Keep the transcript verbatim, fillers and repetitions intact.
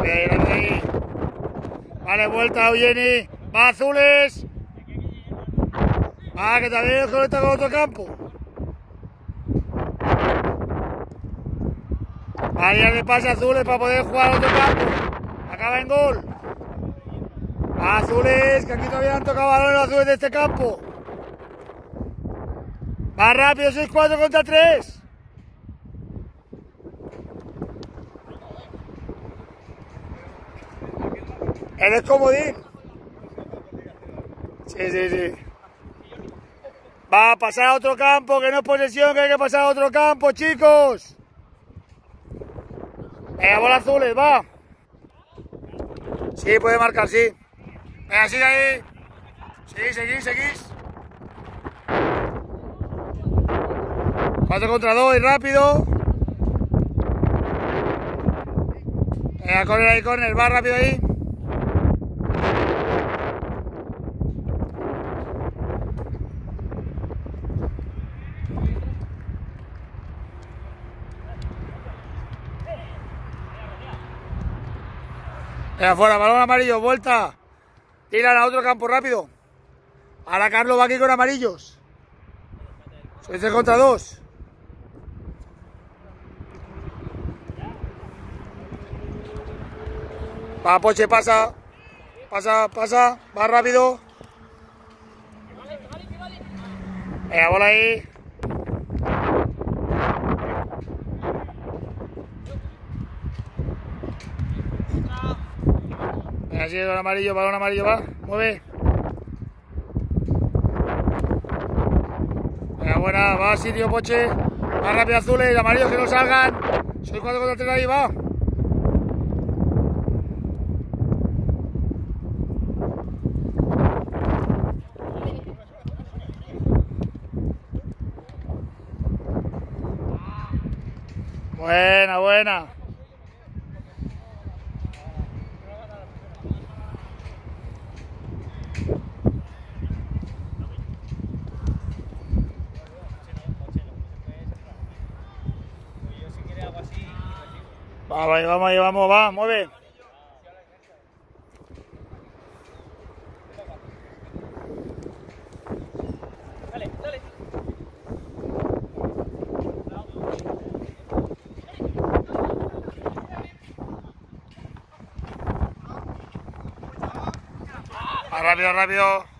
Rápido ahí, rápido ahí. Vale, vuelta, Eugeni. Va, azules. Va, que también conecta con otro campo. Vale, ya le pasa azules para poder jugar a otro campo. Acaba en gol. Va, azules, que aquí todavía han tocado balones los azules de este campo. Va rápido, seis cuatro contra tres. Eres comodín. Sí, sí, sí. Va a pasar a otro campo, que no es posesión, que hay que pasar a otro campo, chicos. Venga, bola azules, va. Sí, puede marcar, sí. Venga, sigue ahí. Sí, seguís, seguís. cuatro contra dos y rápido. Venga, correr ahí, corner, va rápido ahí. Venga, fuera, balón amarillo, vuelta. Tiran a otro campo rápido. Ahora Carlos va aquí con amarillos. Soy tres contra dos. Va, Poche, pasa. Pasa, pasa. Va rápido. Venga, bola ahí. Venga, sigue con amarillo, balón amarillo, va. Mueve. Venga, buena, va, sitio, Poche. Va rápido, azules, amarillos que no salgan. Soy cuatro contra tres ahí, va. Buena, buena. Vamos ahí, vamos ahí, vamos, va, mueve. Dale, dale. Va, rápido, rápido.